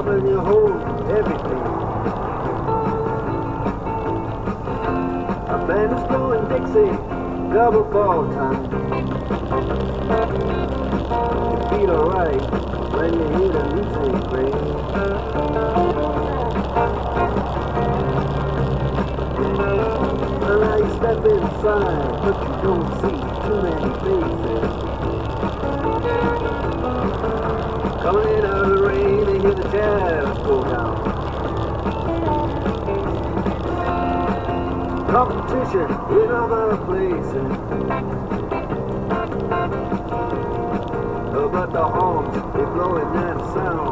up and you hold everything. A band is blowing Dixie, double fall time. You feel alright when you hear the music play. Well, now you step inside, but you don't see too many faces. Coming in out of the rain, they hear the jazz go down. Competition in other places. Oh, but the horns, they blowing that sound.